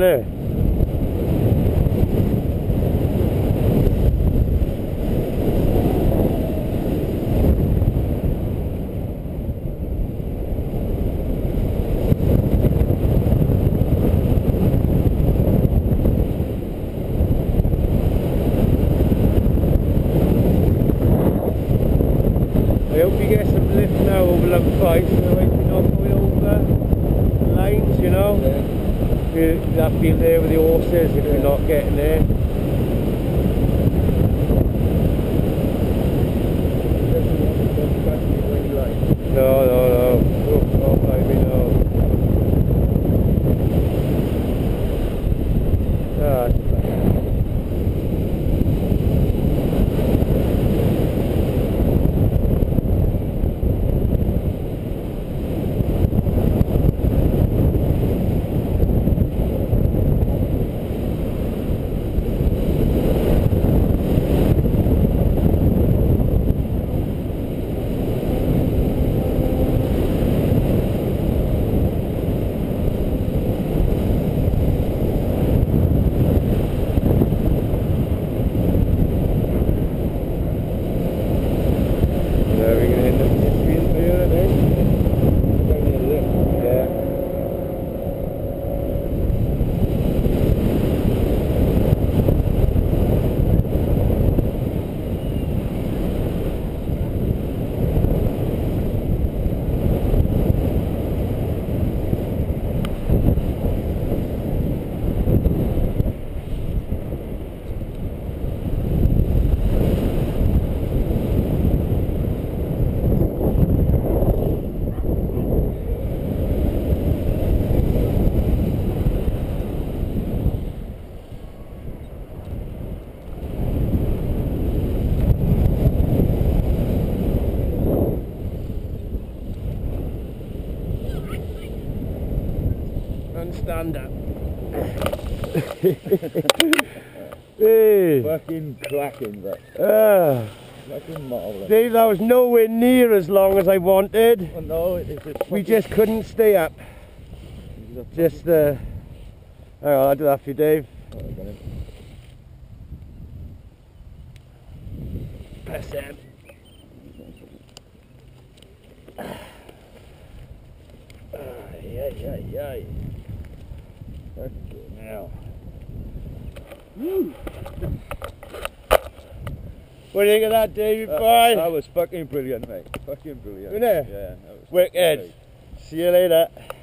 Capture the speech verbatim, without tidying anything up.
it? I hope you get some lift now over Lump Five, so that you're not going over the lines, you know. Yeah. You have to be there with the horses if Yeah. you're not getting there. No, no, no. Oh, oh, baby, no. Ah, it's bad. Are we going to end up just being clear, I think? Yeah. And stand up. Hey. Fucking cracking, but Ah. fucking marvellous. Dave, that was nowhere near as long as I wanted. Oh no, it, it's a We just couldn't stay up. Just, uh... hang on, I'll do that for you, Dave. Press M. Ay, ay, ay, ay. Fucking hell. Woo. What do you think of that, Davey That, boy? that was fucking brilliant, mate. Fucking brilliant. Wasn't it? Yeah. That was Wicked. great. See you later.